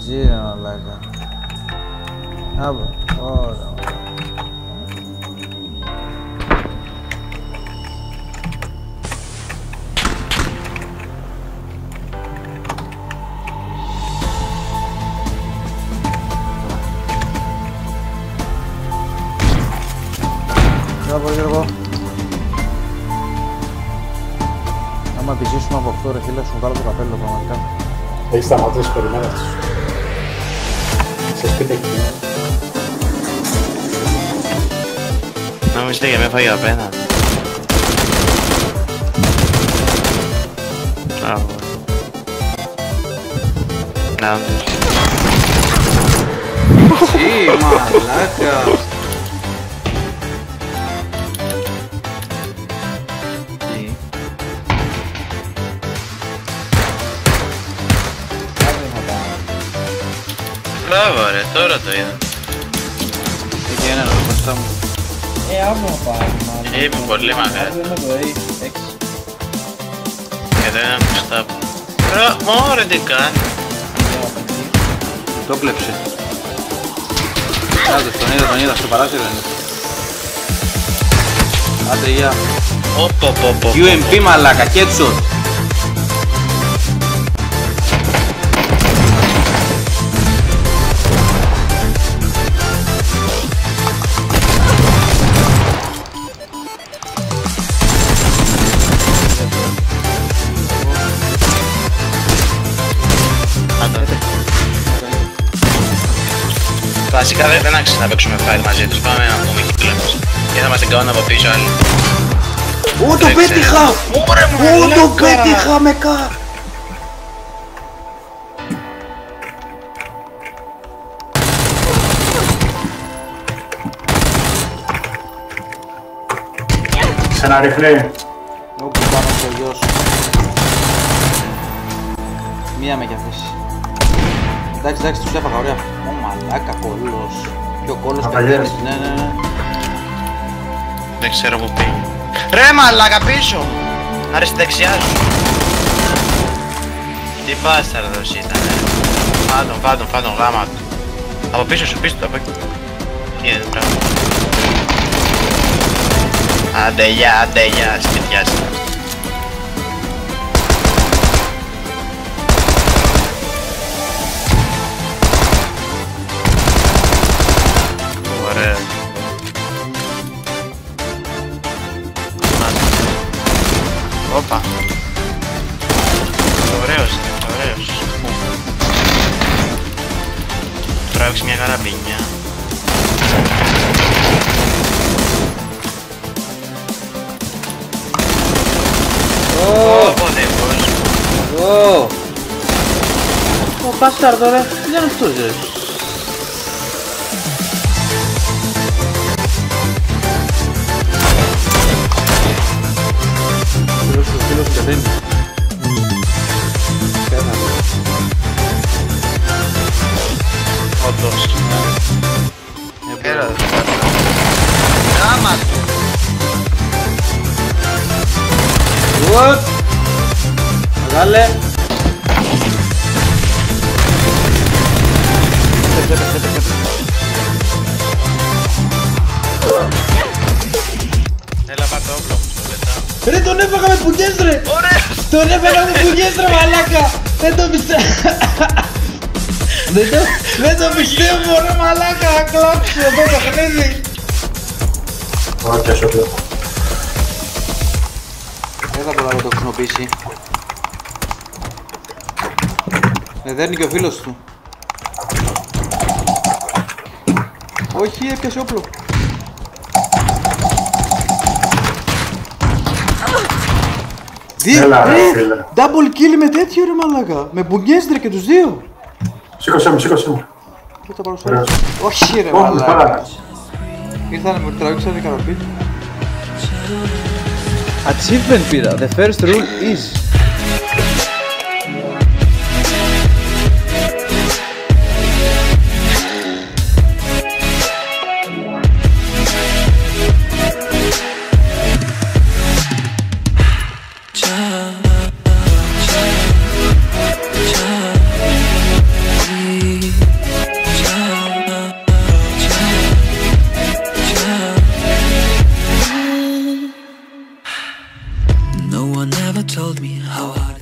GG ρε μαλάκα. Άπω, ωραία. Πολύ Γιώργο. Άμα επιζήσουμε από αυτό ρε φίλε σου βγάλω το καπέλο πραγματικά. Έχεις σταματήσει, περιμένω. Σε σπίτι εκεί. Νομίζετε για με φάγει απένα. Μπράβο. Να δεις. Τι μαλάκα. Μπράβο ρε, τώρα το είδα. Είχε ένα ρε μπροστά μου. Άμμο πάει μάλλον. Είμαι πολύ μεγάλη. Είναι το A6. Και εδώ είναι μπροστά μου. Μωρέ τι κάνει. Το κλέψε. Κάτω, τον είδα, στο παράθυρο είναι. Άντε γεια. UMP μαλάκα, headshot. Βασικά δεν άξιζε να παίξουμε file μαζί τους, πάμε να πούμε εκεί πλέον. Και θα μας την κάνουν από πίσω άλλοι. Ω, το πέτυχα! Ω, το πέτυχα με κα! Σε ένα ριφλί. Όπου πάνω στο γιο σου. Μία με κι αφήσει. Εντάξει, τους έφαγα, ωραία. Ω μαλάκα, κόλλος. Και ο κόλλος πεθαίνεις, ναι. Δεν ξέρω που πήγε. Ρε μαλάκα πίσω! Άρε στη δεξιά σου. Τι μπάσταρδος ήταν φάτον γάμα του. Από πίσω σου, πίσω του, από εκεί. Τι είναι πράγμα. Άντε γεια, σπιτιά σου. Ωραία. Όπα. Ωραίος. Τράβηξε μια καραμπίνια. Ω, μπάσταρδο ρε, τι είναι αυτός ρε. Φίλος σου πεθαίνει. Όντως. Έλα δε γάμα του. What? Μεγάλε. Έλα πάρ' το όπλο μου, στο πετάω. Ρε τον έφαγα με πουγγιές ρε! Ωραία! Τον έφαγα με πουγγιές ρε μαλάκα! Δεν το πιστεύω! Δεν το πιστεύω ρε μαλάκα! Κλάψω εδώ το παιχνίδι! Όχι, ας όπλο. Δεν θα μπορώ να το χρησιμοποιήσει. Δέρνει και ο φίλος του. Όχι, έπιασε όπλο. Έλα ρε φίλε. Double kill με τέτοιο ρε μαλάκα. Με μπουγγιές ρε και τους δύο. Σήκωσέ μου. Πώς τα παρουσιάζω. Όχι ρε μαλάκα. Ήρθανε με τραβήξανε καραπί. Achievement πήρα. The first rule is never told me how hard